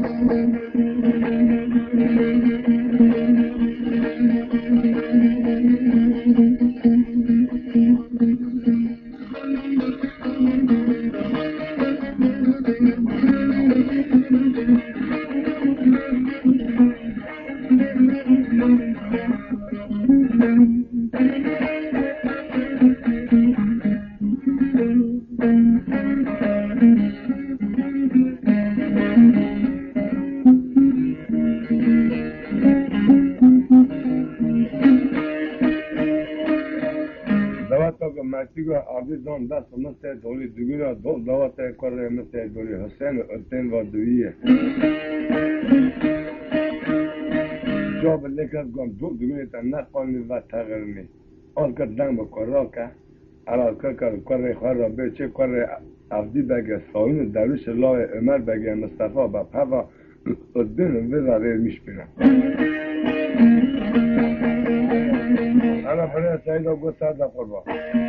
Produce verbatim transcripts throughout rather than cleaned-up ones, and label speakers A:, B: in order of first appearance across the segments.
A: آویزان دست مثل دولی دوگی را دو دوات کره مثل دولی حسین اتن و دویه جاب لکت گم دو دوگی تا نقانی و تغرمی آن که دنگ بکره که علال که کره خواه را به چه کره عبدی بگه ساین دروش لای عمر بگه مصطفی با پوا اتن و راره میشپینم انا فریا سعید و گوسته دا قربان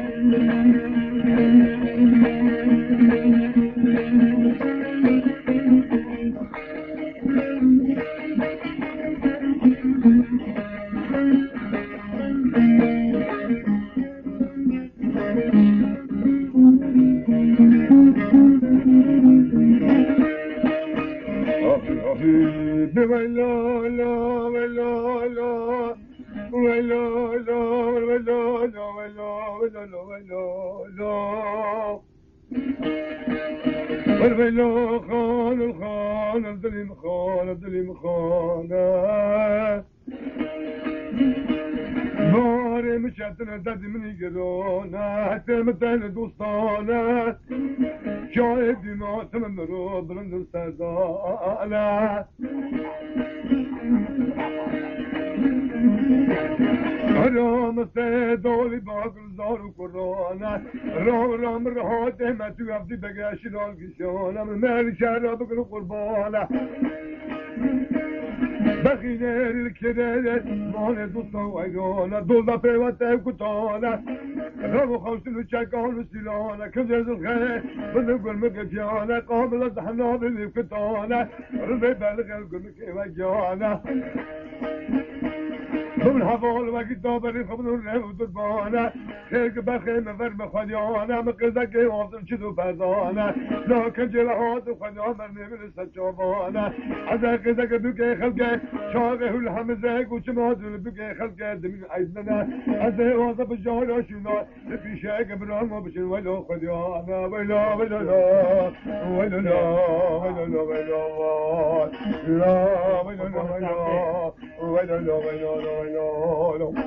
A: والبيلو خان الخان الظلم خان الظلم خان باري مشاتنا داد مني قرونا حتى متين دوستانا شاهد ما تمنرو بلند السزانا رام سيدولي باقل زارو كورونا رام رام رهات ما تو عبدي بقاش الالقشانا من مال شراب بقل قربانا بخير الكريدت مال دوستا وعيدانا دولا بيواتا وكتانا رام خوصل وشاكان وسيلانا كجاز الخير بنقل مكجانا قابل الزحنا بالكتانا ربي بلغ القلق وجانا من حوال و کتابی خبرون نمود بانه خیلی بخیر مفر بخوانیانه مقدر که آسم چیزو پردانه لکن جلهات خوانیان من نمیرسد جوانه از قدر که بگه خلقه شاقه هل همزه گوچه مادر بگه خلقه دمین عیزنه از آزه بجارا شنا پیشه که برام ما بشن ولو خوانیانه ویلا ویلا ویلا ویلا ویلا ویلا ویلا ویلا no, no.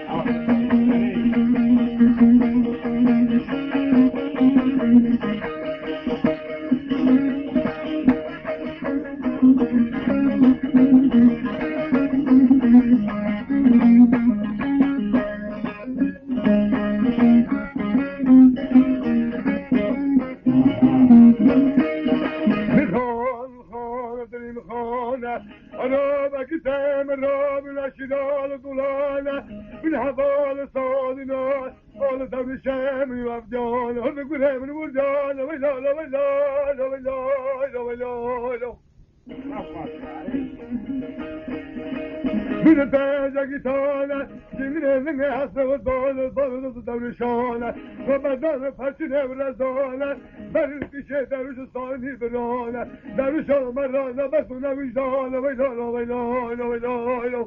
A: من تاج گیتانه جنگل زنگ هست و دال دال دورشانه و بدن فرشته برزانه بر پیشه دروش سانی برانه دروش مرانه بسونه وجدانه ویلا ویلا ویلا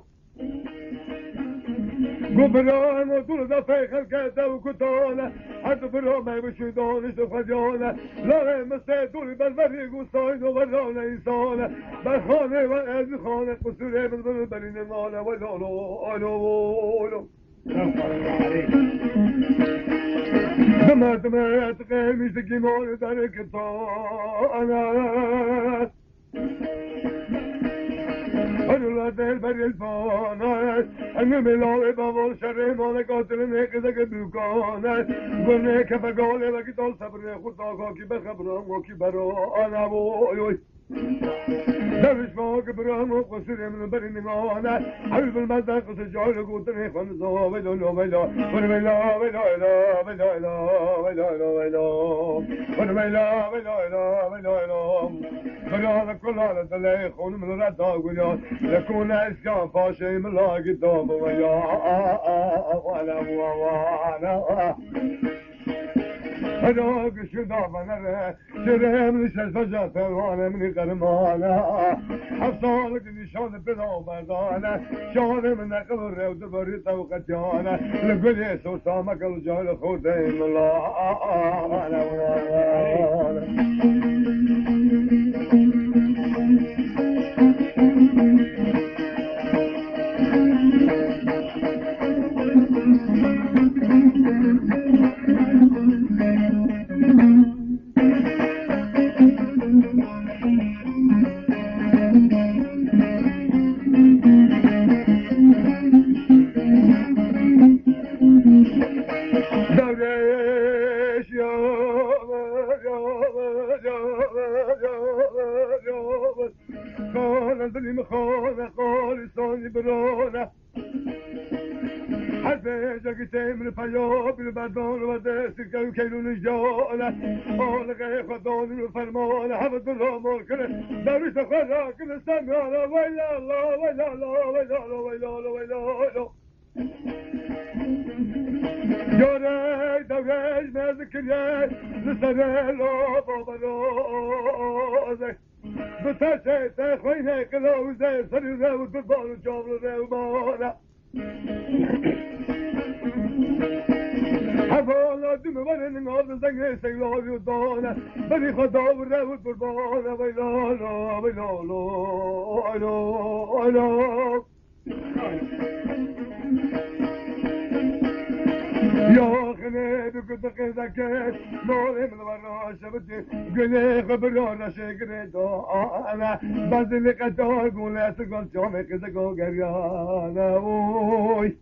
A: گفران و دور دفعه خلقه و کتانه حتی برا می بشوی دانش و خجانه لاره مثل دوری بلوری گوستاین و ورانه ایسانه بر خانه و از خانه قصوره بلبل برین مانه و لالو آلو آلو دمت دمت قیمیش گیمان در کتانه هنولا دل بر الفانه انو ملاوی باول شره مانه قاتل نقضه که دوکانه گونه که بگاله و که دال صبره خود آقا کی بخبرم و کی برا آنه وی درش ما که برام و قصر من بر نگانه حبیب المزد قصر جای گوتن خون زا ویلا لا ویلا ون ویلا ویلا ویلا ویلا ویلا ویلا ویلا ون ویلا ویلا ویلا ویلا ویلا بلا كل هذا تلاقي خون من ردا ويا لكون اسكان فاشي من لاقي دوب ويا وانا وانا انا قشو دافنا شرهم نشز فجأة وانا من قرمانا حصالك نشان بلا بردانا شان من قبر ودبري توقتيانا لقل يسو سامك الجال خودين الله وانا وانا بازی قدار گونه تو گل جامه که زگو گریانه اوی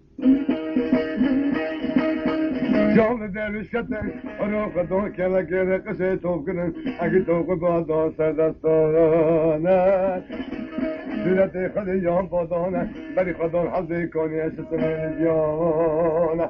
A: جام دلش کته رو خدا کلا کلا قصه توف کنن اگه توف بازار سر دستانه سیرت خود یام بادانه بری خدا حضی کنی اشتمن جانه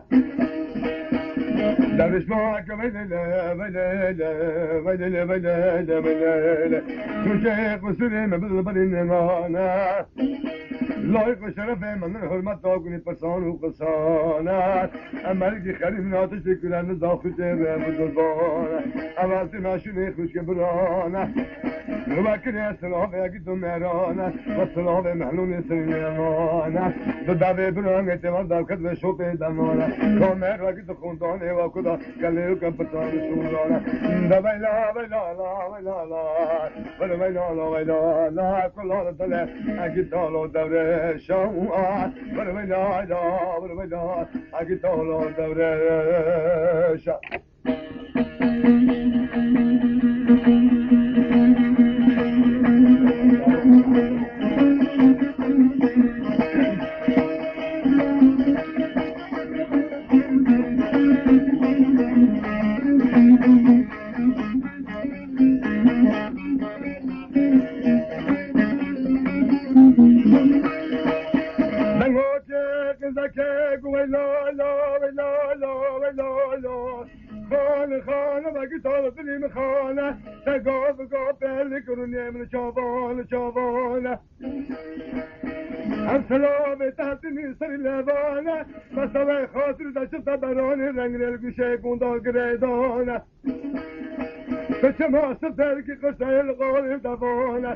A: درش ما که ویلیله ویلیله ویلیله ویلیله ویلیله تو که قصری مبدل بری نمانه لایق و شرف من حرمت داغونی پسان و قصانه عملی که خریم ناتش دکرن داخل جبه بزرگانه عوضی ماشینی خوش که برانه نوکری اسلام اگی تو مهرانه و سلام محلون سریمانه دو دبه برانه اعتماد داکت و شوپ دمانه کامر اگی تو خوندانه و کدا کلیو کم پسان شورانه دو بیلا بیلا لا بیلا لا بلو بیلا لا بیلا لا کلا دله اگی تالو دوره شوان بلو بیلا لا بلو بیلا اگی تالو دوره شوان ما سفر که قصه القول دوانه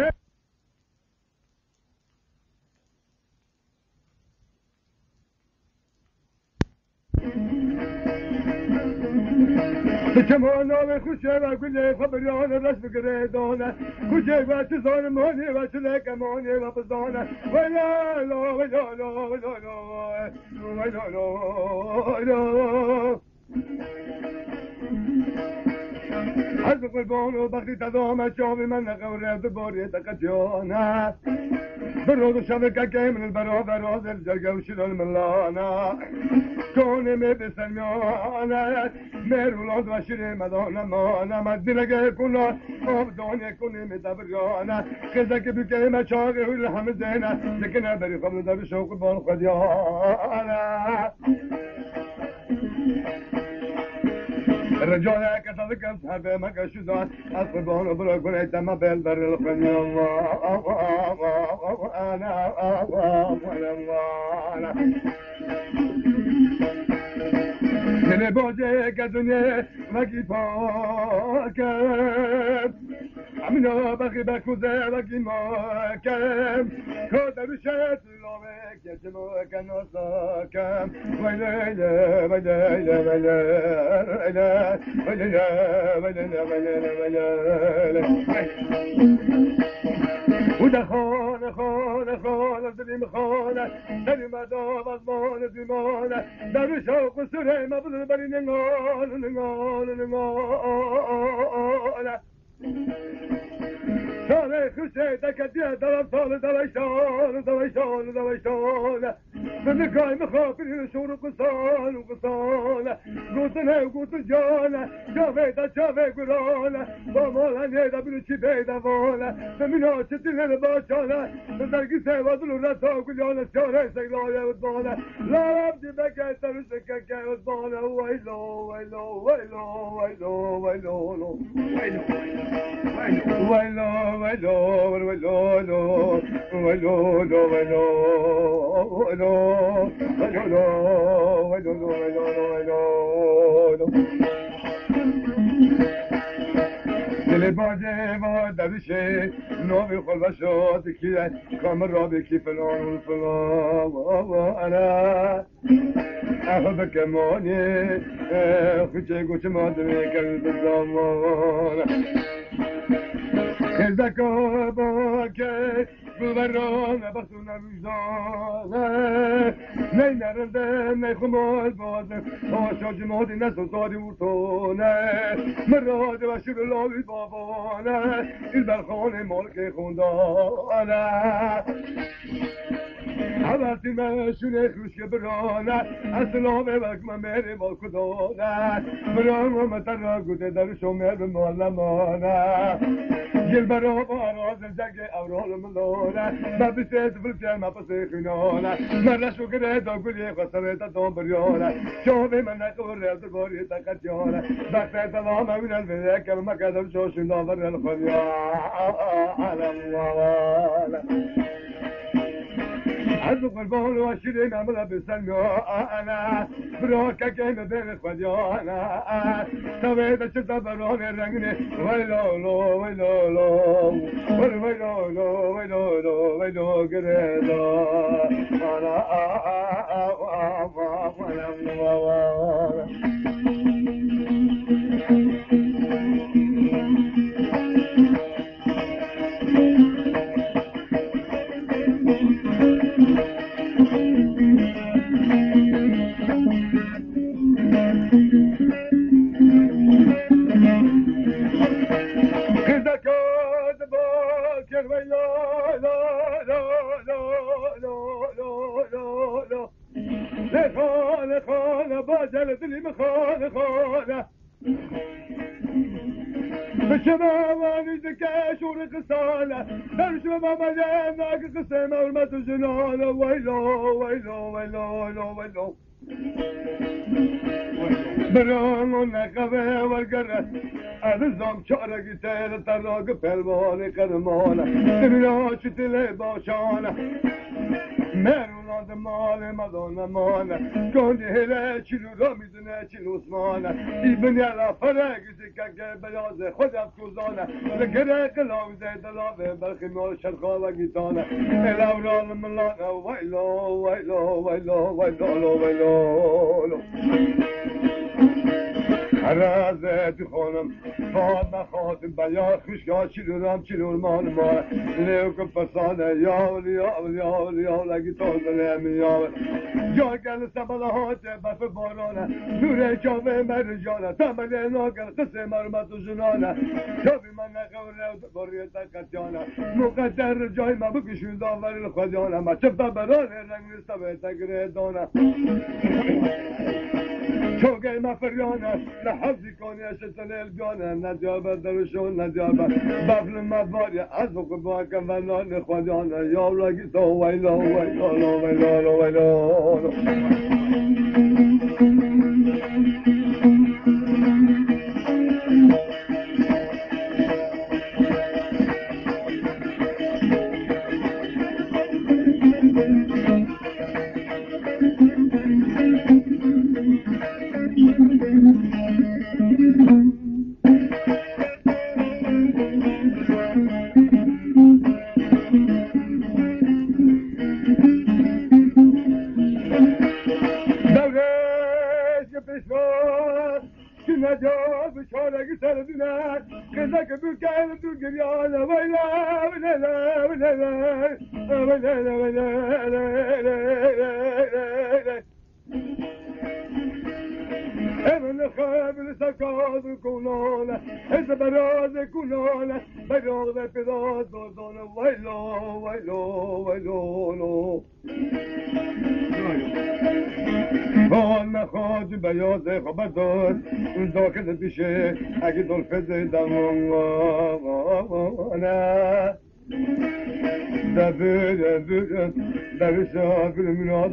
A: كما نام خوشه و گله خبریان رسم گریدانه خوشه و چیزان مانی و چلک مانی و بزانه ویلا لا ویلا لا ویلا لا ویلا لا ویلا از قربان و وقتی تدام شاب من نقورت باری تقجانا برود شب که من البرابر از الجرگه و شد الملانا کونه می بسلمیانا مرولاد و شیر مدانا مانا مدینه کنا آب دانه کنی می دبریانا خزه که بکه ما چاقه و الحمد زینا لکنه بری قبل در شوق بان خدیانا الرجال كتذكر صحابه ما كشدان أصبحون وبرقون ايتما بالبر الخنيا أنا أنا دل باجه كدنيا وكي فاكر عمنا بخي بكوزه وكي ماكم كودر شات لوك يجموك نصاكم ويليلة ويليلة ويليلة ويليلة ويليلة ويليلة وده خانه خانه خانه دلیم خانه دلیم داب از مان دیمانه در شوق سره مبلغ بری نگان نگان نگان ساله خوشه تکتیه درم ساله دویشان دویشان دویشان بنکای مخافری شور و قصان و قصان گوتنه و گوت جانه جاوه دا جاوه گرانه با مالنه دا بلو چی بیده وانه بمینا چه دلن باشانه درگی سیوادل و رتا گلیانه سیاره سیلایه و دانه لارم دی بکه ترسه که که و دانه ویلو ویلو ویلو ویلو ویلو ویلو ويلو ويلو ويلو ويلو ويلو ويلو ويلو ويلو ويلو دل باجه و درشه نوی خل و شاد کیه کامر را بکی فلان و فلان و انا اخو بکمانی خوچه گوچه مادمی کرد زمان خزکا باکه ببرانه بخصونه وجدانه نی نرنده نی خمال بازه آشا جمادی نسو ساری ورطانه مراده و شیر لاوی بابانه ایل برخانه مالک خوندانه حبرتی مشونه خوشک برانه اصلامه بکمه میری مال کدانه برانه متر را گوته در شمیر به معلمانه گل برا باراز جگه اورال ملانه ببسه تفلسه مپسه خینانه مرشو گره دا گلی خسره تا دام بریانه شامه من نقور ریل در باری تا قطیانه بخته تمام اوین الویده که مکدر شوشن داور الخلیانه علم وواله از قربان و شیرین عمله بسلمی انا براکه که مبین خودیانه سویده چه زبران رنگنه ویلولو ویلولو ویلولو ویلولو ویلو گریدا انا خانه خانه باجل دلی خانه خانه بشه بابانی دکه شور قصانه درشو بابا ناک قصه مرمت و جنانه ویلو ویلو ویلو ویلو برامو نقبه ورگره عزیزم چارگی تیر تراغ پلوان قدمانه دمینا چی تله باشانه مروناد مال مدانه مانه گونی هله چلو را میدونه چلو اسمانه ای بنیالا فرگی سکه بیازه خودم کوزانه لگره قلاوزه دلاوه برخی مال شرخا و گیتانه الاورال ملانه ویلو ویلو ویلو ویلو ویلو رازت خانم فاطمه خاتم بیا خوشگاه چلورم چلور مال ما لیو که پسانه یا یا یا یا لگی تازه نمیام یا گل سبلا هات بف بارانه نور جامه مر جانه تمل ناگر قصه مرمت و جنانه شبی من نقوله باری تکت جانه مقدر جای ما بکشون داوری خودیانه ما چفت برانه رنگ سبه تگره دانه چوگه ما فریانه لحظی کنی اشتن الگانه نجابه درشون نجابه بفل مدواری از بکن باکم و نان خودیانه یا لگی تو ویلا ویلا ویلا ویلا اگه دلفت دمانه دبه دبه دبه شاکر مناد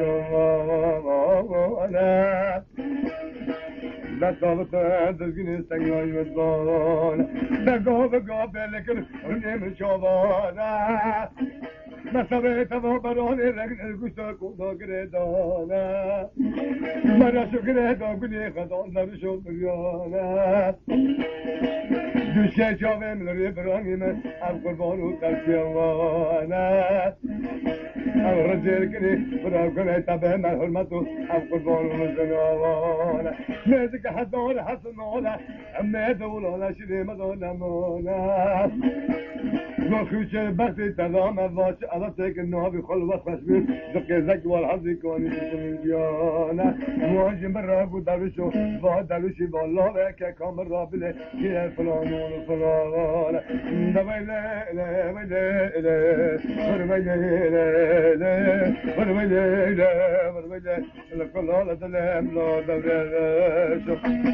A: تشمانه دستاوت دزگین سنگای مزبانه دگاه بگاه بلکن رنیم شابانه مسابه توا برانه رگن گوشتا کودا گردانه مرا شکره دا گلی خدان درشو بریانه دوشه جاوه ملری برانی من ام قربان و ترکیوانه ام رجل کنی برا کنی تبه من حرمت و ام قربان و زنوانه میزه که حدان حسنانه ام دولانه شده مدانمانه خوش بختی تلام واش على تك النهار خلوت خشبي زكي زك والحظ كوني من ديانا مواجه مرة ودروشو ودروشي بالله لك كامل رابله كي فلان وفلان دبيله لا بيله لا وربيله لا وربيله لا وربيله الكل على سلام لا دبيله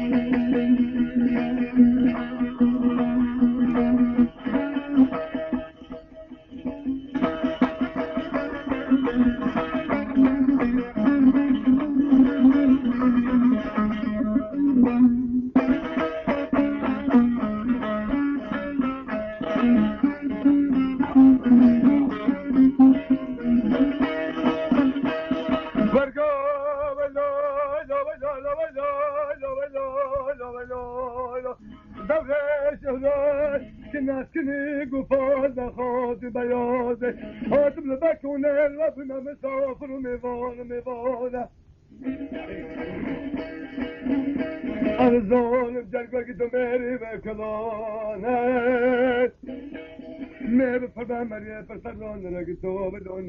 A: ارزان جلگه که تو میری به کلانه می به پرده مریه پر سرانه که تو بدون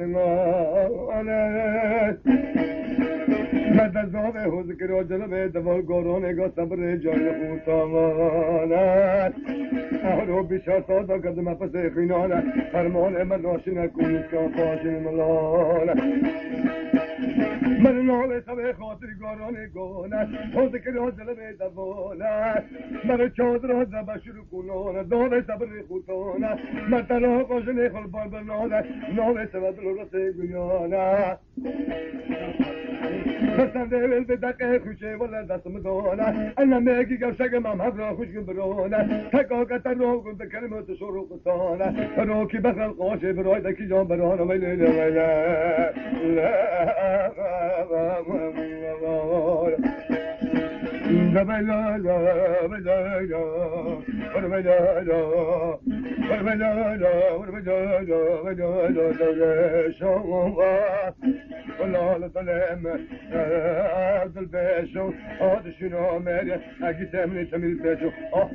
A: نمانه مدد زاوه حوز که را جلوه دوال گارانه گا صبر جای خوتامانه احلو بیشار سادا قدم پس خینانه فرمان من راشنه کنید که پاشن ملانه من ناله سبه خاطر گارانه گانه حوز که را جلوه دوانه من چادر ها زبه شروع کنانه دانه صبر خوتانه من تنها پاشنه خل بار برنانه ناله سبه دل رسه گیانه بسند دل به دقیق خوشه ولی دستم دانه انا میگی گوشگم هم هم را خوش برانه تکاکت را کن به کلمات شروع کتانه روکی بخل قاشه برای دکی جان برانه ویلی ویلی La la la la la la, la la la la, la la la la, la la la la la la, شوق ولا لطلم عبد الباشو هذا شنو مالي أجي تمني تمني الباشو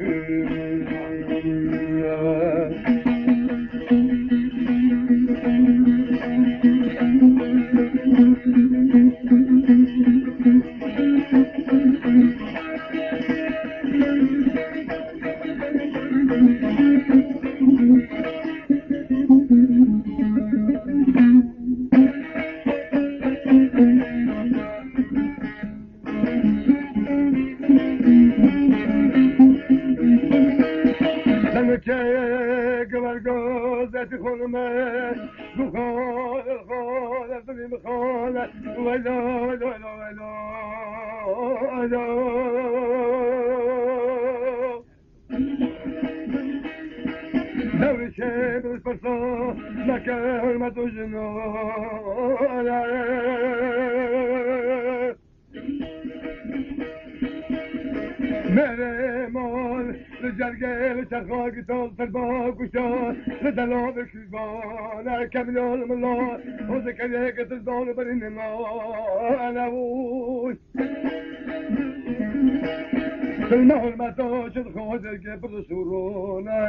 A: المهر ما توش الخوز الجبر سورونه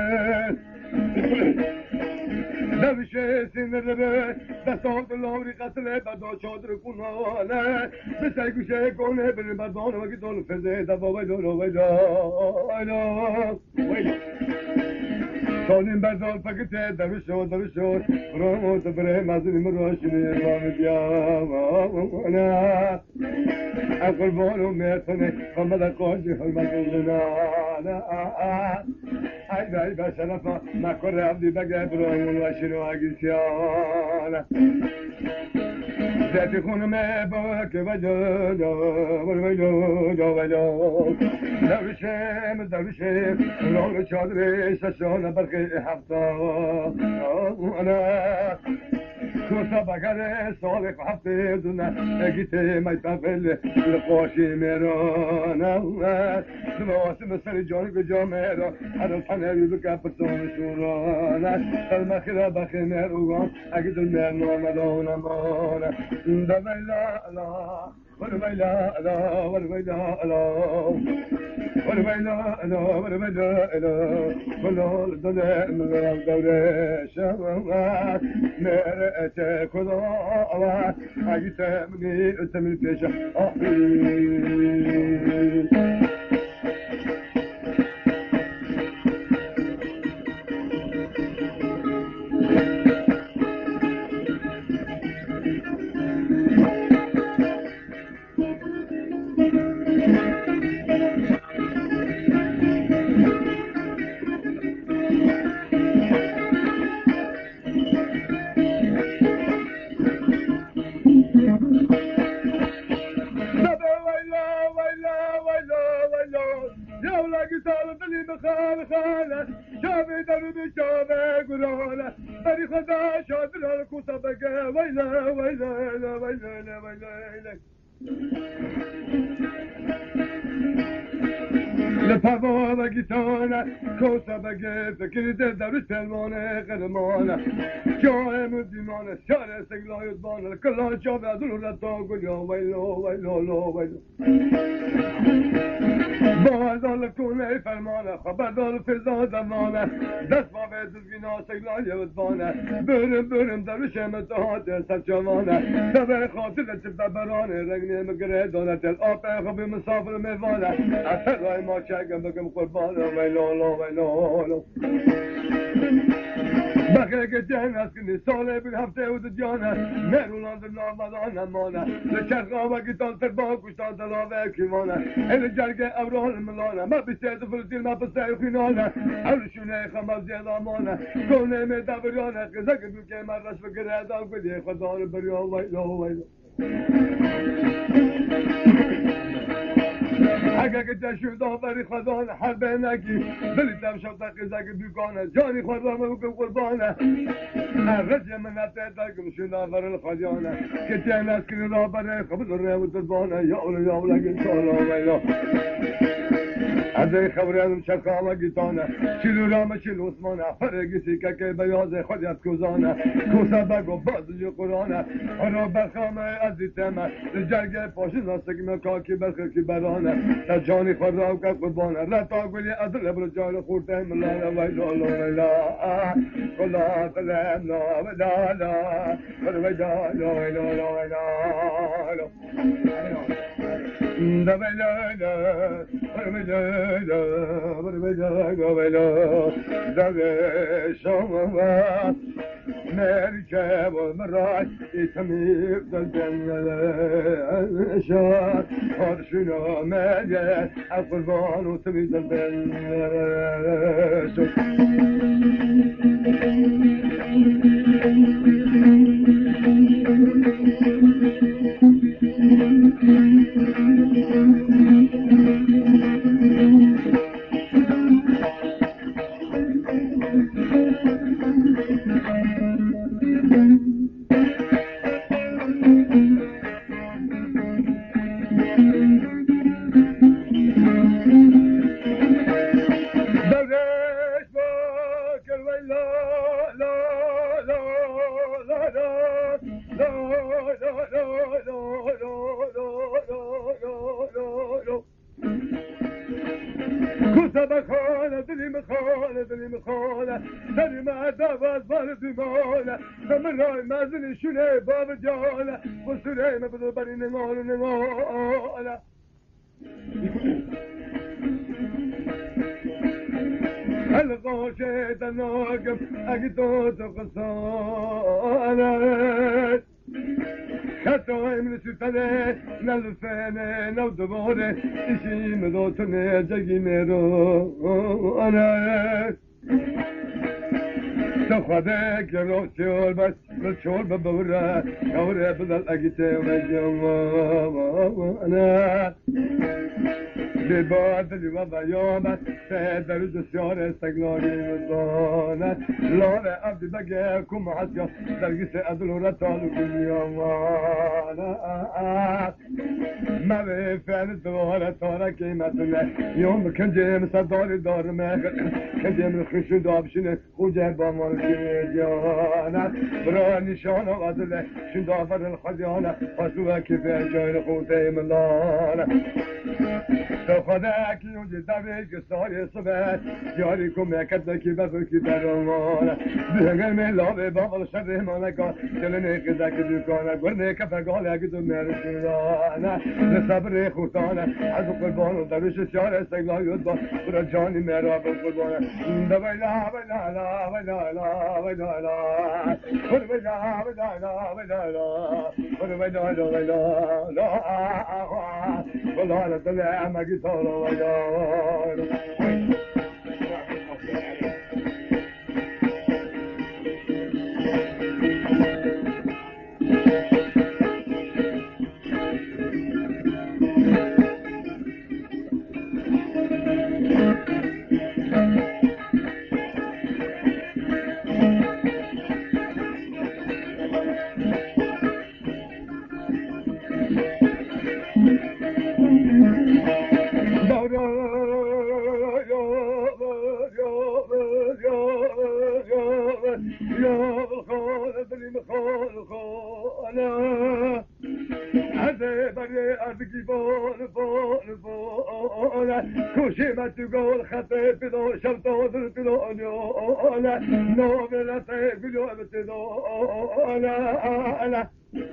A: نبشه سين الربه دستان الامری قتل بدو چادر کنانه بسای گوشه کنه بر بدان وقتی دول فزه دبا ویدو رو ویدو ویدو سالین بردال فکته درشو درشو برامو تبره مزنی مروشنی رام دیامانه اقل بانو میتونه خمد قاجی حرمت جنانه ای بای بشرفا مکر عبدی بگه برامون وشنو اگیسیانه زیتی خونمه با که وجود وجود وجود درشم درشم لون چادر ششان برخی هفته انا کوسا بگره سال هفته دونه اگیته میتفل لقاشی میرانه دواسم سر جان کجا میرا هر تنه رو که پسان شورانه المخیره بخی میروگان اگه دل میرنامدانه مانه دمیلا لا والويلا لا والويلا لا والويلا لا والويلا لا ولا الدنيا من الدورة شوات مرأة كذا أجت مني أنت من فيش لطفا بگیتانه کوسا بگه فکر در سلمانه قلمانه جای مدیمانه شار سگلایت بانه کلا شاب از رو رتا گلیا ویلو ویلو ویلو بازال کنه فرمانه خبردار فضا زمانه دست ما به دزگینا سگلایت بانه برم برم در شمت هات سرچوانه سبه خاطر چفت برانه رنگ نمگره دانه تل آپه خب مسافر میوانه اثر رای ما شگم بگم قربان ویلو ویلو بخیر که جن از کنی ساله بین هفته و دو جانه مرونان در نامدان مانه لچرخ آمگی تان تر با کشتان دلاوه کیمانه این جرگ ابران ملانه ما بیسته فلسطین ما پسته خینانه اولشونه خمال زیاده مانه کونه می دبریانه قزه که بلکه من رش بگره دال کدی خدا رو بریان ویلو ویلو اگر که جشن داوری خدان حرب نگی دلی دم شب تقی زگ بیگانه جانی خود را مگو قربانه رجع منت درگم شد آور الخدیانه که چه نسکری را بره خبر رو و دربانه یا اولو یا اولو گل سالا ویلا از این خبرم شکام گیتانه چلو رام چلو عثمانه فرگی که که بیاز خودیت کوزانه کوسا بگو بازی قرآنه آنو بخامه عزیزمه جرگه پاشی ناستگیم کاکی برخی برانه تا جانی خود را که قربانه رتا گلی از لبر جان خورده ملالا ویلا ویلا کلا قلم لا ویلا لا ویلا لا ویلا لا ویلا da bela da bela da bela da bela da şama merkep meray itemir dalben şar arşına mece kurban utmi dalben شونه باب جاله وسره ما بدو بري نمال نمال الغوشة تناقم أقدوت قصانة خطوة من السلطانة نلفانة نودبانة إشي مدوتنة جاقي ميرانة خدك يا روح شول بس بالشول ببورة شورة بدل أجيته وجوانا لبعض اللي وضع يومه سيدر الجسيار استقلالي مزانة لولا أبدي بقيكم عسكر درقسي أدلو رتالو كل يومانا ما بفعل الدوارة تارا كيمتنا يوم كان جيم صداري دار ماغر كان جيم الخشو دابشنه خوجه بامال كيجانا برا نشانا وعدله شن دافر الخديانة فاسوها كيفية جاين خوتي ملانا خداك يوجد دبيك صاري صبح جاريكم يكدك بفك درمانا بهنگر من لابه بابل شر مانكا دلني قزاك دوكانا قرني كفقال يقدو مرشرانا لصبر خوتانا از قربان و دروش سيار استقلال يدبا برا جاني مراب قربانا دبيلا بيلا لا بيلا لا بيلا لا بيلا بيلا لا بيلا لا بيلا لا بيلا لا والله لا طلع ما قلت له ويا تقول خطيب بدو شرطو بدو أنا نوبلا طيب بدو بدو أنا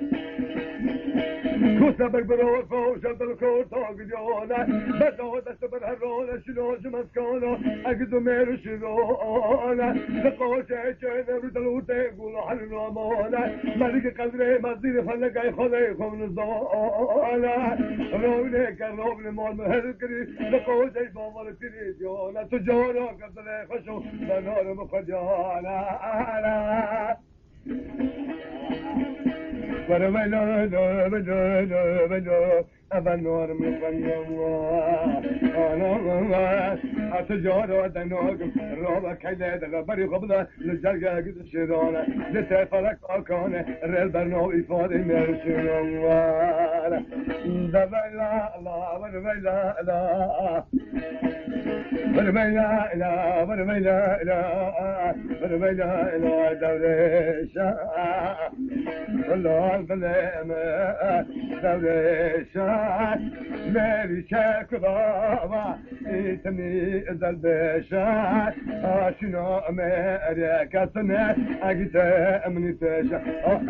A: كوسبك برو فوق شرط الكور طاق ديونا بدو دست برهرونا شنو جمسكونا أقدو ميرو شنونا لقو شيء شيء بدلو تقول حلو أمانا ملك قدري مزيد فلقاي خلي خم نزانا رونك الروب مال مهركري لقو شيء بابر تري ديونا تجونا قدري خشو بنار مخديانا But I know, I know, I know, I know. اول نار میخوانیم آنا حتی جارا دناغم رابا کیله دلا بری خبلا لجرگه گد شیرانه لسه فلک آکانه ریل برناو ایفاده مرشنم دبلا لا وربلا لا وربلا لا وربلا لا وربلا لا دوريشا والله الظلام دوريشا مالي شاك بابا يتمي البشا شنو امريكا سنة اجيت امني تشا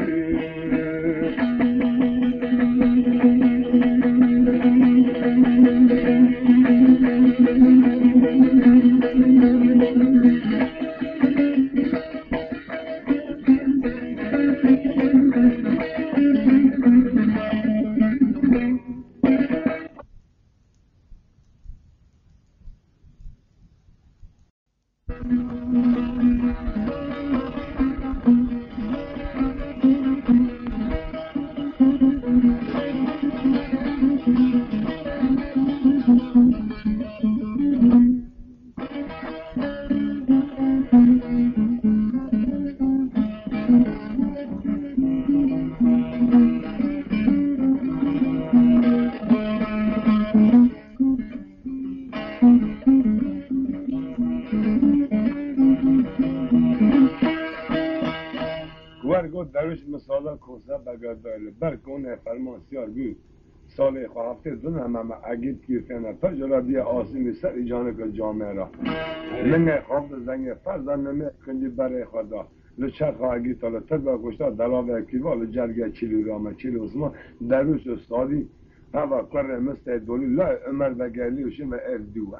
A: درویش مثالا کوسه بگردال برکونه فرمانسیار بود سال خواهفته زن همه اگید کیفینه تا جرا بیا آسیمی سر جانب جامعه را لنگه خواب زنگ فرزن نمی کنی برای خدا لچه خواهگی تا لطر بگوشتا دلاوه کیوا لجرگه چیلی رامه چیلی اسما درویش استادی هوا قره مثل دولی لا عمر بگرلی وشیم و اردوه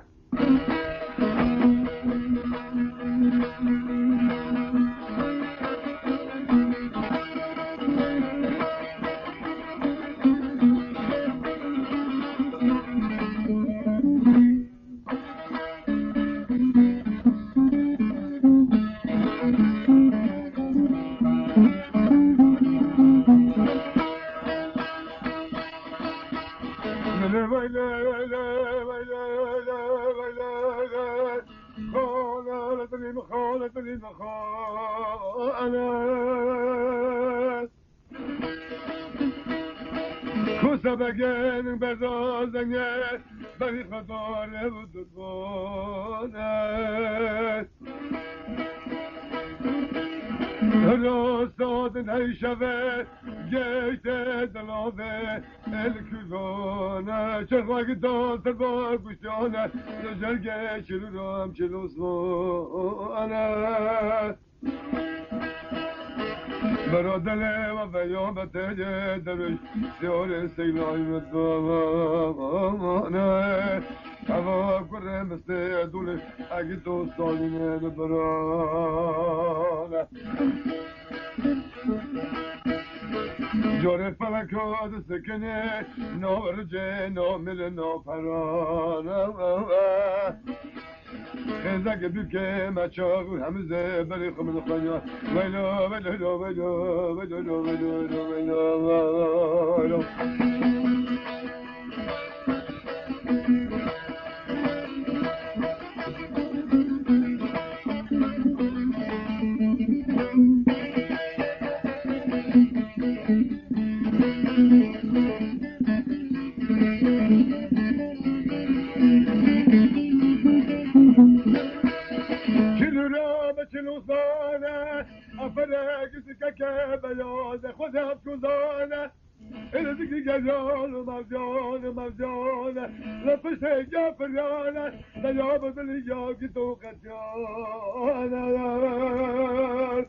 A: بگن بزازنگه بری خداره و دودبانه راستاد نیشوه گیت دلاوه الکلانه چرخواهی داستر با گوشتانه جرگه چلو رام چلو سمانه برادله و بیامت دروش سیار سیلای مدوانه هوا کره مثل دوله اگه دوستانینه ببرانه جاره فلکات سکنه نارجه نامل ناپرانه خزک بیکه مچاق همزه بری خمد خانیا ویلا ویلا ویلا ویلا ویلا ویلا خودم کزانه این دیگه گجان و مرجان و مرجانه لپش جفرانه نیاب دلی جاگی تو قجانه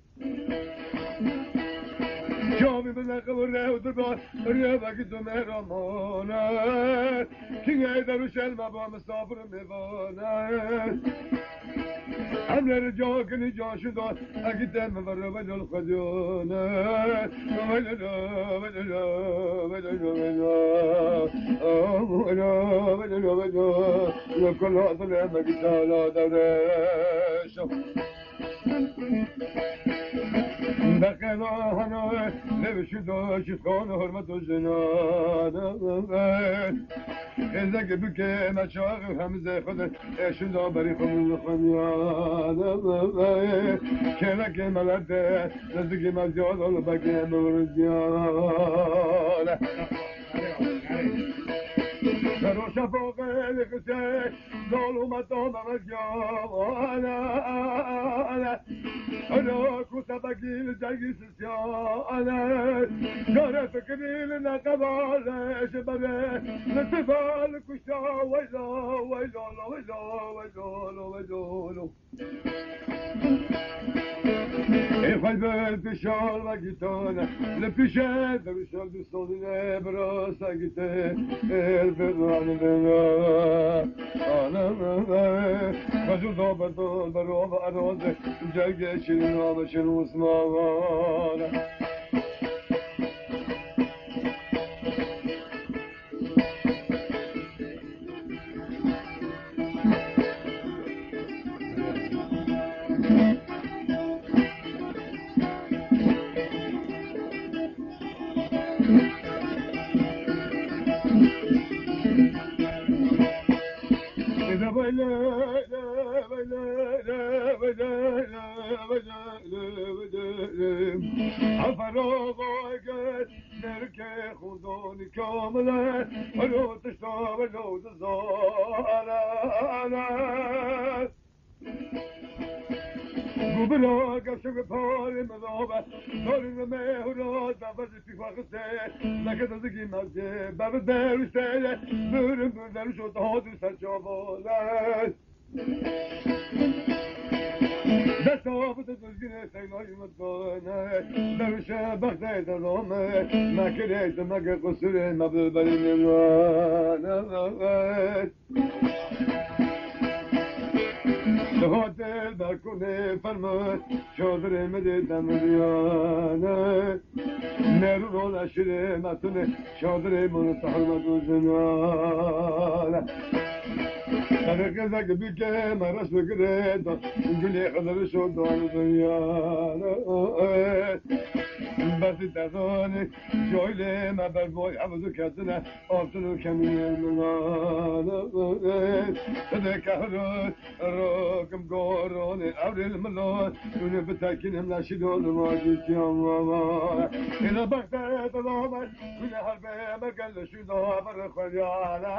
A: جامی بزن خبره و دربار ریه بگی تو مهرمانه کنگه در شلمه با مسافر میوانه هملر جا کنی جا شدان اگه دم بره بدل خدیانه ویلا ویلا ویلا ویلا ویلا ویلا لکل آدل مگی تالا دوره شو بخیر خدا هنوه نوشی داشت خان حرمت و جنانه ازاك بك مشاغ همزة خد اشن دابري خمول خميانه كلك ملد نزك مزيان والبكي مرزيانه فروش فوق الخسي ظلمت ومزيانه أنا كنت بقيل جاي سيانه جارة فكري لنا قبالة شبابي نتفال كشتا ويلو ويلو ويلو ويلو ويلو القلب بشار وقتانا لبشت بشار دوستانه براسا گیته الفقران بنا آنا خجل دابردان برام ارازه جرگه شیرین آبشن اسماوانا مگه قصور مبل بلین دهاتل برکونه فرمان چادر مده دمریانه نرو رول اشیر متونه چادر منو حرمت و زنانه طریق زک بیکه مرش بگره گلی خدر شد دوان دنیانه بسی تزانه جایله مبر بای حفظو کسنه آفتنو کمین منانه صده کهران راکم گارانه اورل ملان دونه بتاکینم نشیدان راجی سیامه اینا بخته تدامه کنه حربه مگل شده بر خودیانه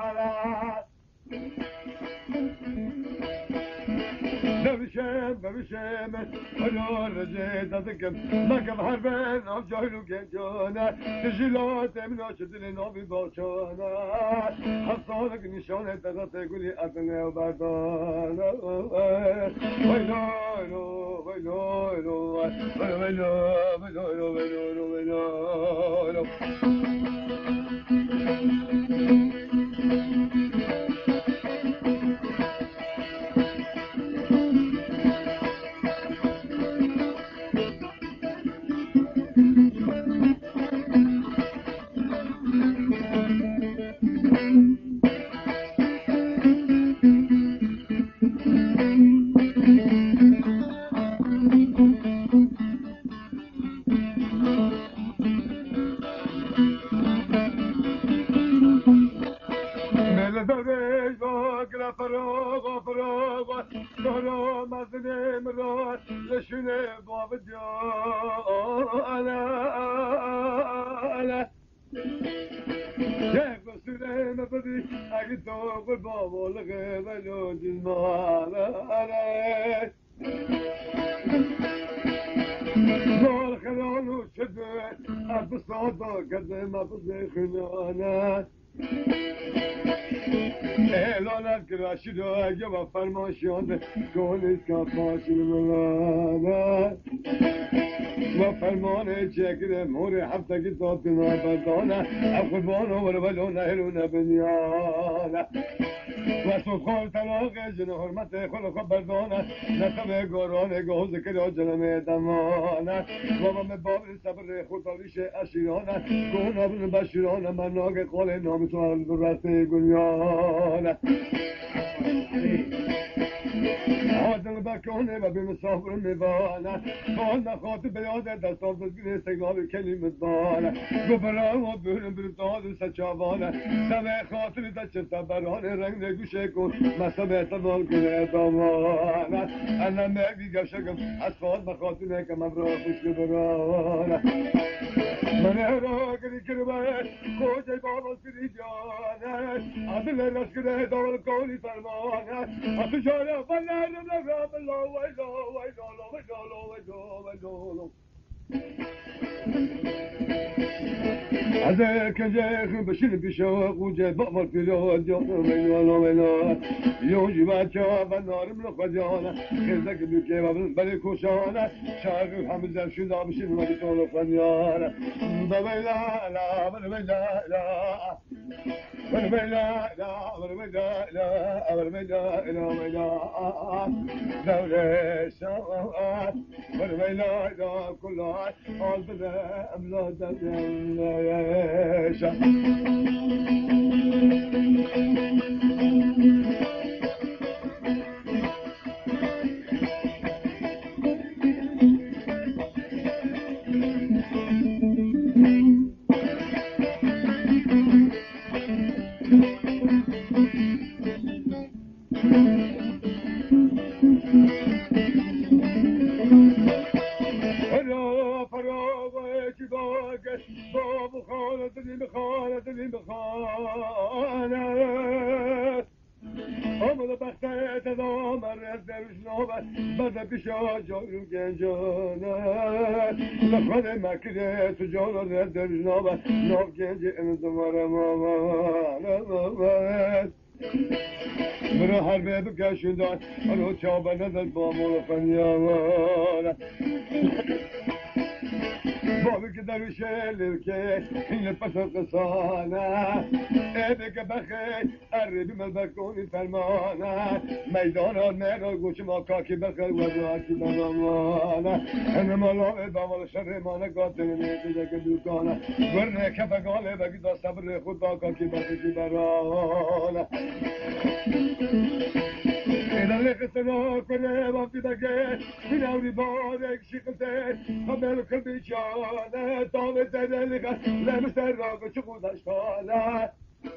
A: نبشم نبشم أنا رجيت أذكر ما كان حربان أو جاهلو كجانا تجيلات من أشد النوم باشانا حصانك نشانة تغطي قولي أثنى وبعدانا ويلو ويلو ويلو ويلو ويلو ويلو ويلو ويلو و فرماشیان کنید که پاشین ملانه و فرمان چکر مور هفتگی داد نابدانه افقبان و ولو نهرون بنیانه و صدخال طلاق جن حرمت خلق بردانه نسب گاران گوز کرا جنم دمانه و من باب صبر خودالیش اشیرانه گونه بن بشیرانه من ناگ قال نام تو رسته گنیانه عادل بکنه و به مسافر میبانه آن نخواهد بیاد دستان بزگیر استقلال کلمت بانه گبران و برم برفتاد و سچابانه سمه خاطر دست برانه رنگ نگوشه کن مصابه اعتبال کنه دامانه انا مرگی گفشکم از خواهد بخاطر نکم ابرا خوش گبرانه من راگری کربه کوچه بابا سری جانه عدل رشکره دول کولی فرمانه اتو جانه فنه رب رب لا ویلا ویلا لا ویلا لا ویلا ویلا از کنجه بشین پیشا قوجه بابا پیرا جانه ویلا لا ویلا یونجی بچه و نارم لخوزیانه خیزک دوکه و بلی کشانه شاقی همه زرشون دابشین ولی تو لخوزیانه بویلا لا بویلا لا بویلا لا بویلا لا بویلا لا بویلا دوله شاقات بویلا لا کلات آل بده املا دوله شاقات مکره تو جان رد در جناب ناب گنج انزمار مامان برا هر به بکشون داد آنو چابه ندر با مولا فنیامان بابی که دروشه لرکه این پسر قصانه ایده که بخی عربی ملبکونی فرمانه میدان میرا گوش ما کاکی بخی و راکی بمانه این ملاوه باول شر مانه قاتل نیده که دوکانه گرنه کفگاله بگی دا صبر خود با کاکی بخی برانه ایدان قصنا کنه وقتی بگه این اولی بارک شکلته خبر کل بیچانه تاوه تدلیقه لمسر راگو چه خودش کانه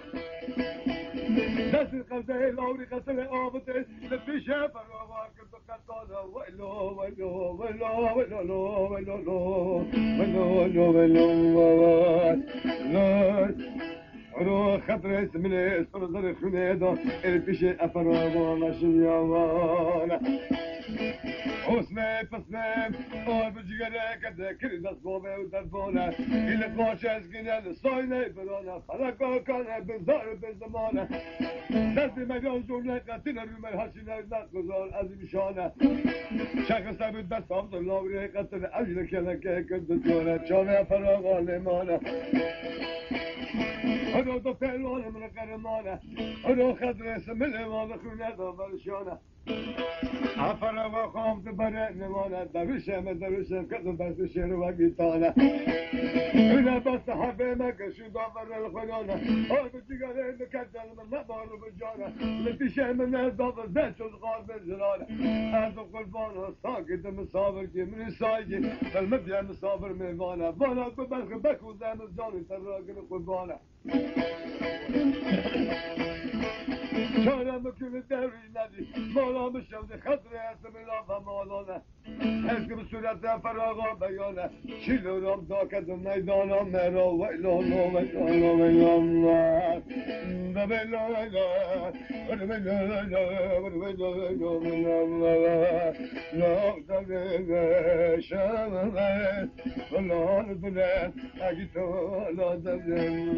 A: دست قلبه لاوری قتل آبته لبیشه فراوار کرد قطانه ویلو ویلو ویلو ویلو ویلو ویلو ویلو ویلو رو خطر اسم من اسم نظر خونه دا الپیش افرامان شیامان حسنه پسنه آب جگره کده کلی دست بابه و دربانه ایل قاش از گنه ساینه برانه خلقا کنه بزار بزمانه دستی مگان جمله قتل رومر حسینه نقضار از میشانه شخص بود دست عبدالله وری قتل عجل کلکه کند جانه چانه فراغان لیمانه هدو دو پهلوانه من قرمانه هدو خدر اسم لیمانه خونه دا برشانه افرا و خواب تو بره نمانه دروشم دروشم کدو بست شیر و گیتانه اینه بست حبه مکشو داور الخدانه آی بچگاره بکجل من نبارو بجانه لپیشه من نزداد زد شد غار بزرانه از قربان و ساکت مصابر که من سایگی بل مدیه مصابر میوانه بالا ببرخ بکوزم زانی تراغن قربانه چارم بکنه دوری ندی مالا بشم ده خطر اسم الله و مالانه اسم صورت فراغا بیانه چیلو رام داکت و میدانم مرا ویلا لا ویلا لا ویلا لا ویلا لا ویلا لا ویلا لا لا داره شمه ولا ندره اگی تو لا داره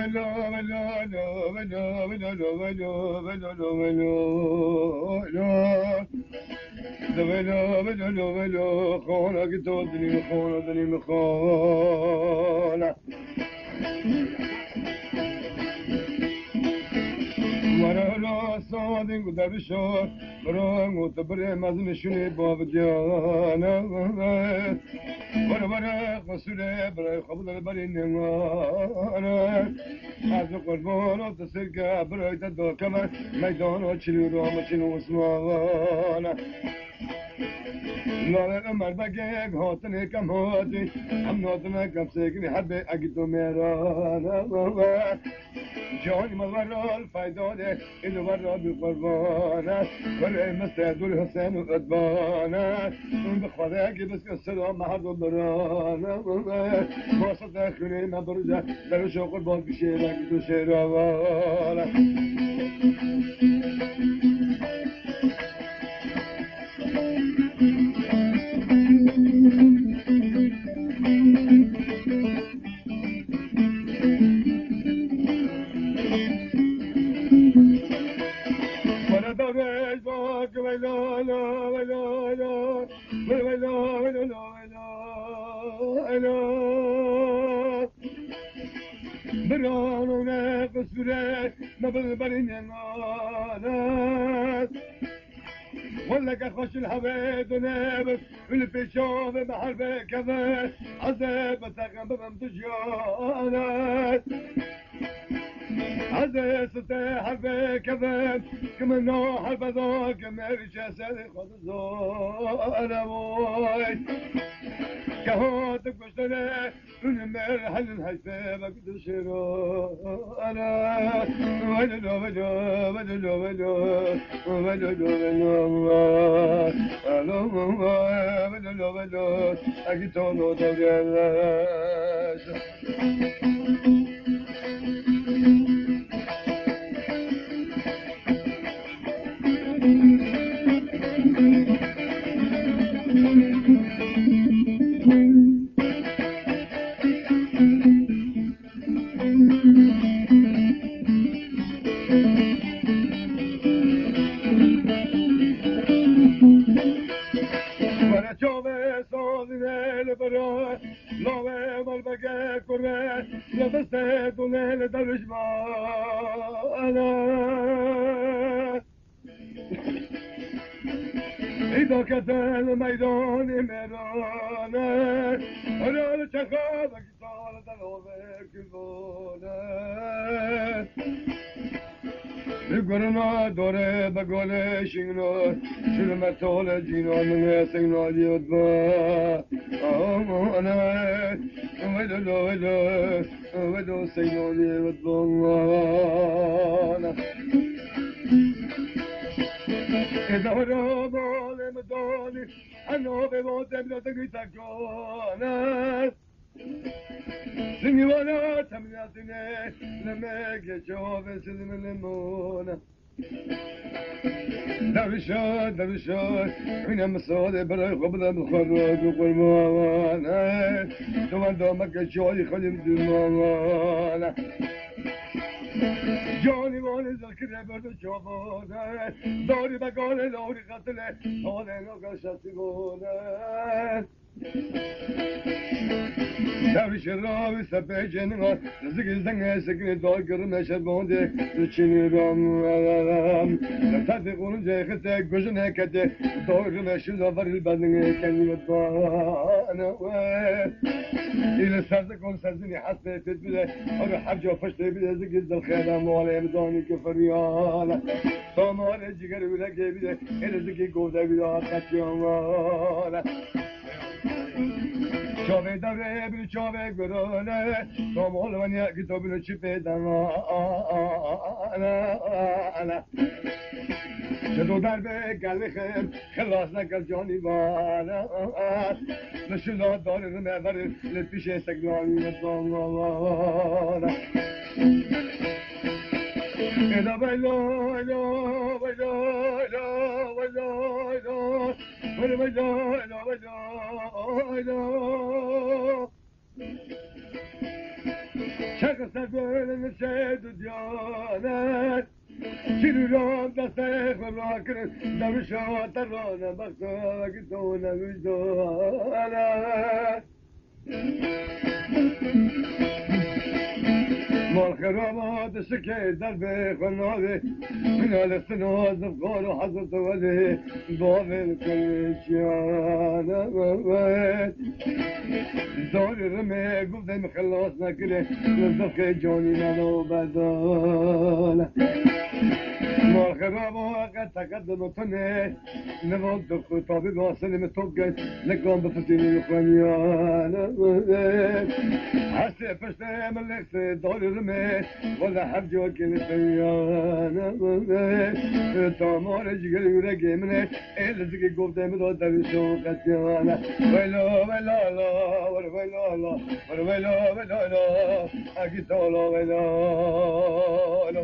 A: مرا سادن گذشت برام و تبرم مزن شنی باب جانا برا برا قصور برا خبر برای نمانا از قربان و تسرق برای تدو کمر میدان و چلو رام چلو اسمانا نال عمر بگه هاتن کم هاتی هم ناتن کم سکن حب اگتو میرانا جانی مالورال فایداده اینو ورا بی قربانه ولی مستعد الحسین و ادبانه اون بخواده که بس که صدا محض و برانه واسط خونه من برجه در شو قربان بشه بگی تو شیراوانه برانونه قصوره مبلبرین نانات ولك خوش الهوى دنابس والفيشوف بحرب كذا عذاب تغم بمتجانات عذاب ستة حرب كذا كما نوع حرب ذاك مرش سالي خد زوانا موي كهوتك بشتنا ونمر حل الحسابك تشيرو انا وجدو وجدو وجدو وجدو وجدو وجدو الو وجدو وجدو اكيتونو دوغلاش إذا كتل ميدان مرانه رال چخابك سال دلوك بونه بگرنا دوره بگله شینو شل متول جینان سینا دیود با آمانه ودو ودو ودو سینا دیود با إذا راب المداني أنا بموتي بلا تقيت كونات سني ولا تمنياتني لما يجوب سلم الليمونة دبشات دبشات من مسود برا قبل الخروج وقرمانة دوان دومك جوي خلي بدمانة جانی وانی ذکر برد جوانه داری بگانه داری قتله آنه نگه شتی گونه داویش راوی سپه جنگا زنگ زنگ سکنی دار گرم شبانده چینی رام رام نتادی قولن جای خطه گوشن هکته دار مشل وری بدنه کنی بدانه إلى سرد كون سرزني حسيت بله أنا حرجة فشت بله زقز الخيام ولا يمداني كفرياله طمار الجير ولا جيبله إلى زقي جودا بله كتياله شوفي دبي بله شوفي قرونه طمال ونيا كتاب بله شفي دما أنا أنا شدو دربه قلبي خير خلاص نكل جاني بانا نشلا دار المعبر لبيش سقلاني مطلعنا إذا بلو بلو بلو بلو بلو بلو بلو بلو شق سرگل نشد و دیانت چیروران دست خلا کرد دمشات رانه بختا که تو نوشدانت مال خرابات شكي دربي خنابي من الاستناز بقول وحظت ولي بابي كل شيانا دوري رمي قبضي مخلصنا كله نزفك جوني نانو بدالا مال خرابات قد تقدم طني نبض دخل طابي باصل متوقع لقام بفتيني خنيانا حسي فشتي من الاخسي دوري رمي ولا حب جوك السيانة تامار جيل يورقي مني إلزقي قبضي مدو درشو قتيانا ويلو ويلو لا ويلو لا ويلو ويلو لا أكي تولو ويلو لا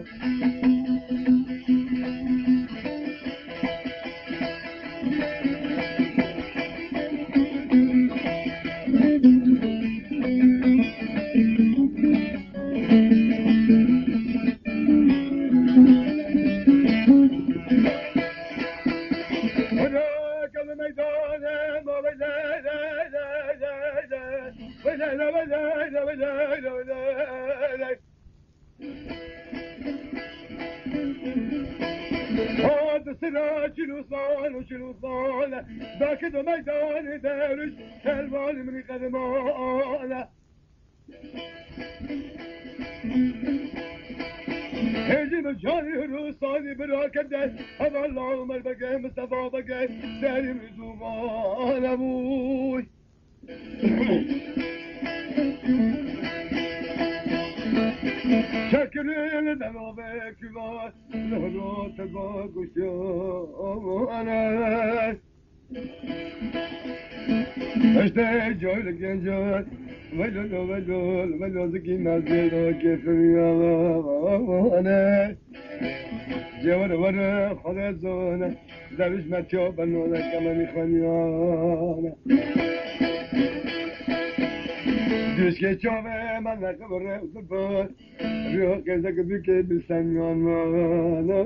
A: شنو صال وشنو صال ذاك ذا ميدان دارج هالمال من قدمانه هيجي مجاني روساني براكده هذا الله مال بقى مصطفى بقى داري من زمان ابوي شكرين دلوبك ما لهرو تباك وشانا اشتاق جولك ينجل مجل ومجل مجل زكي نازل وكيف انا جوار ورا خلاص زونا درش ما تشوف انه كمان خنيانا Düş geçove manla kıvırı uzun Rüh gezek büke bilsen yanmana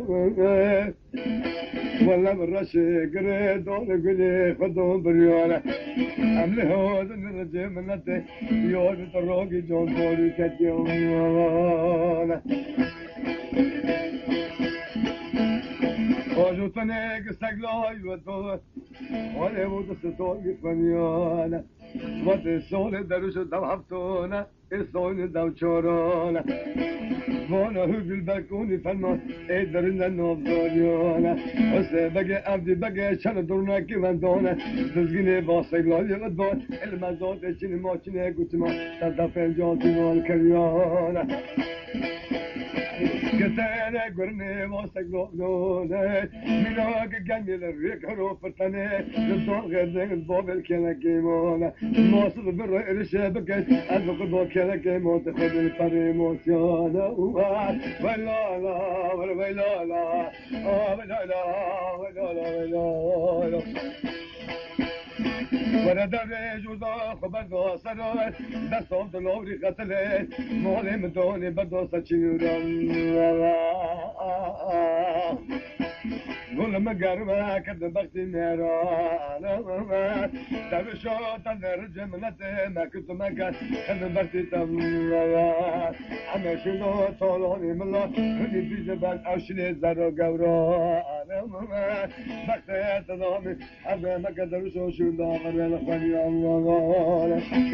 A: Valla mırraşı gire doğru gülü Fadon bürüyana Amli hodun rıcı minnati Yol bitarrogi jon doğru ketiyana Ožutane gısaklay ve doğru Ole vudu sıtol gitmanyana Vate sole daruşu dav haftona E sole dav çorona Vana hügül bekuni ferman E derinden nobdonyona Ose bege avdi bege çanı durna kivendona Düzgine basaklay ve doğru Elmezot eşini moçine gutma Tazda pencantin ol karyana Gitene gurne vasaklone Minak gemil rikaro fırtane Zon gerdin babel kele kemona Nasıl bir erişe beket Azbuk do kele kemon Tefedil pari mosyana Vela la vela la Vela la vela la vela la ورد جوزا خبر سرات دستم دلوری قتله مالم دونی بدو سچیرم گل مگرمه کرد بختی میران درشا تنر جملت مکت مکت کرد بختی تم همه شنو طالانی ملا کنی بیز بل اشنی زر و گوران بخت تدامی همه مکت درشا شنو قبل خانی الله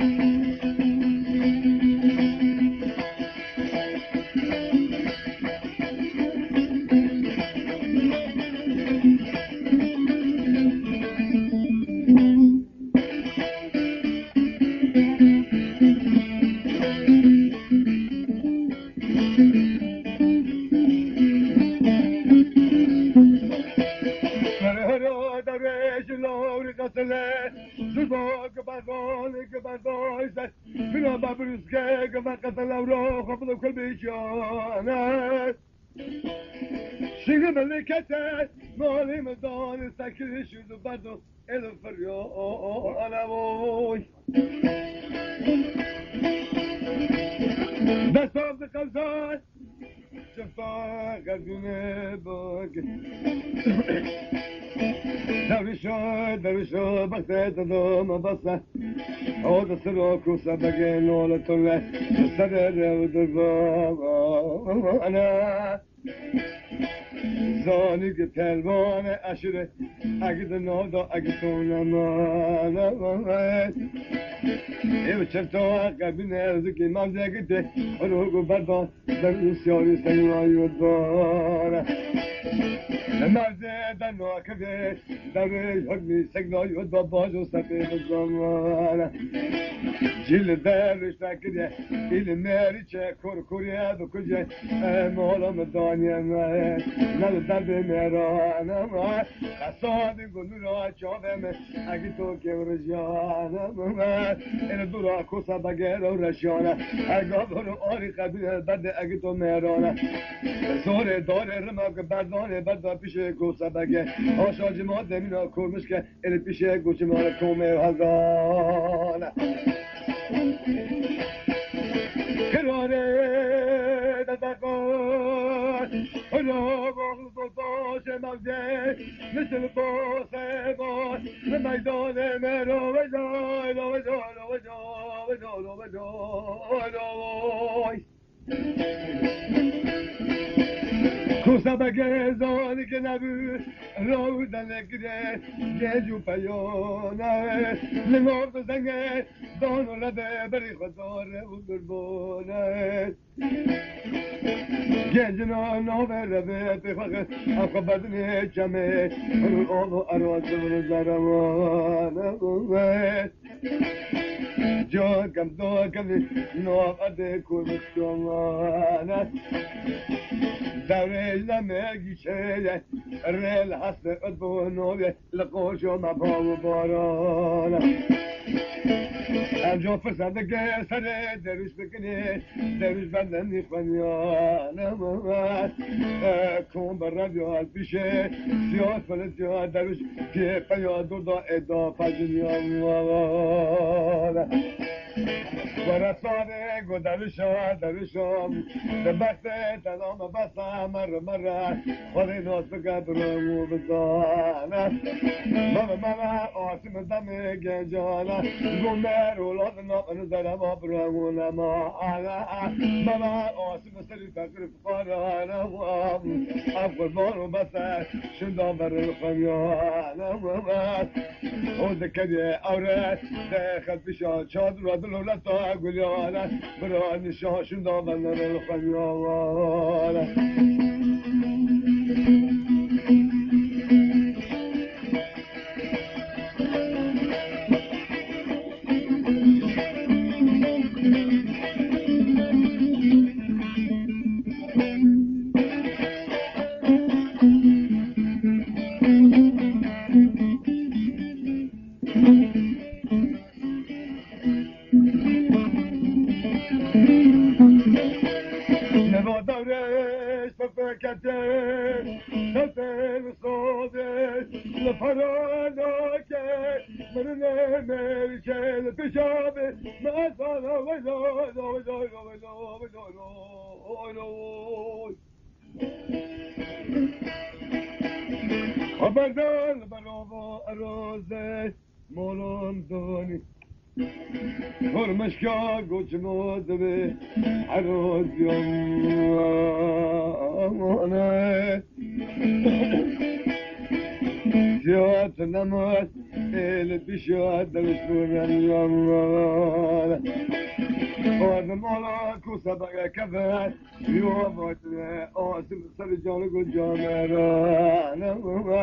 A: Mina babrüske gama katalavro kapıda kalbiyana Şimdi memlekete malim dan sakir şudu bardo el fıryo ana boy Das صاف قلزان شفتا قلبونه باگ دورشو دورشو بخته تدوم بسه او دسترو کوسه بگه نولتونه سر رو دربام انا زانی که تلوان اشره اگه دنادا اگه تونم ای چرتا قبی نرزو که ممزه گیته روگو بردان در این سیاری سیمایی و داره ممزه در ناکده در حکمی سگنایی و داباج و سفید زمانه جیل درش نکده ایل مری چه کور کوریه دو کجه مولم دانیه نه نه درد میرانم خسادی گلورا چاوم اگه تو که ورجانم این دورا کوسا بگر و رشانه اگه برو آری قبیل بد اگه تو میرانه زور داره رمک بردانه بد پیش کوسا بگر آشا جماعت نمینا کرمش که این پیش گوچه مال کومه هزانه کرانه ددقان هلا بغض داش مغزه مثل باسه بار میدان مرو وجای لو وجای لو وجای لو وجای لو کوسا بگه زانی که نبود رو دنگره جیجو پیانه لنگار تو زنگه دان و رده بری خداره و دربانه گنجنا نوه رده بخواقه افقا بدنه چمه رو آب و عراض و زرمانه جا کم دو کمی نوه عده کرمشتانه دورش نمیگی چه ریل هست ادبو نوی لقوش و مبام و بارانه امجا فرسنده که سر دروش بکنی دروش بندن نیخوانیانه کن بر رادیو پیشه سیاه فلت جا دروش که پیاد دو دا ادا پجنیانه ورسانه گو دروشا دروشا دبخت تدام بسا مر مر خودی ناس بگد رو بزانه بابا ماما آسم دم گنجانه گمر اولاد ناقن زرم آبرمون ما بابا آسم سری فقر فقارانه افقر بارو بسا شندا بر الخمیانه او ذکری اوره دخل بشا چاد رو دلولتا گلیانه برای نشاشون دابن بر الخمیانه خبردار برابا اروزه مولون دونی هرمشکا گوچ مدبه اروز یمانه زیاد نماز ایل بیشاد درش بودن یمانه آدم آلا کوسا بگه کفت یوم آتنه آسم سر جانگو جامرانه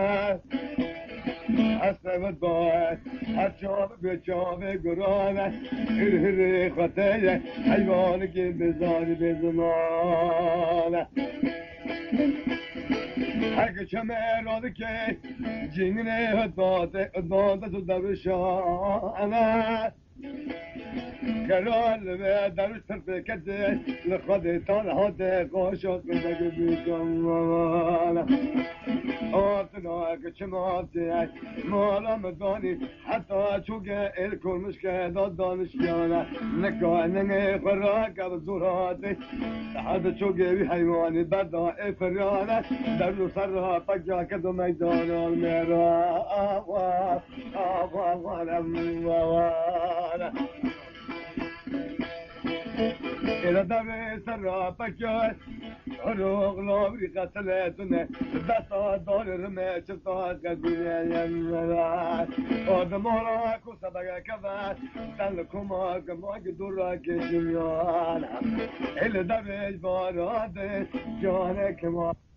A: حسب داعت حجاب بچاب گرانه هر هر خطه حیوان که بزانی بزمانه اگه چمه اراده که جنگنه هداده هداده تو درشانه کرال به دروش طرف کده لخواد تانهات قاشق نگه بیگم آتنا که چماتی مالا مدانی حتی چوگه ال کرمش که داد دانشیانه نکا ننگه فراک و زوراتی حتی چوگه بی حیوانی بدا افرانه در رو سر را پجا که دو میدان آلمیرا آوا آوا وارم وارم إلى دمي سرى بكر عروق لابري قتلتنا بس دار رمي شفتات قدوية يمرات آدم وراك وسبقا كفات دلكم ما قدوراك جميانا إلى دمي بارات جانك ما